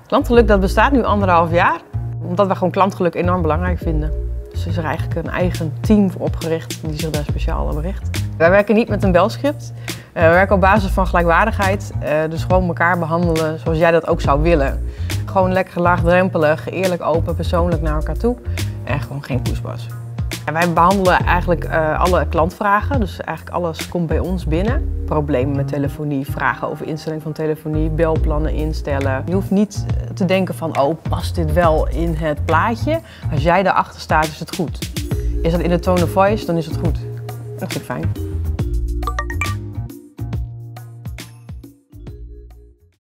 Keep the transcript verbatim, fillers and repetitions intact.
Klantgeluk dat bestaat nu anderhalf jaar, omdat we gewoon klantgeluk enorm belangrijk vinden. Dus is er eigenlijk een eigen team voor opgericht die zich daar speciaal op richt. Wij werken niet met een belscript. Uh, we werken op basis van gelijkwaardigheid, uh, dus gewoon elkaar behandelen zoals jij dat ook zou willen. Gewoon lekker laagdrempelig, eerlijk, open, persoonlijk naar elkaar toe en gewoon geen poespas. Ja, wij behandelen eigenlijk uh, alle klantvragen, dus eigenlijk alles komt bij ons binnen. Problemen met telefonie, vragen over instelling van telefonie, belplannen instellen. Je hoeft niet te denken van, oh, past dit wel in het plaatje? Als jij daarachter staat, is het goed. Is dat in de tone of voice, dan is het goed. Dat vind ik fijn.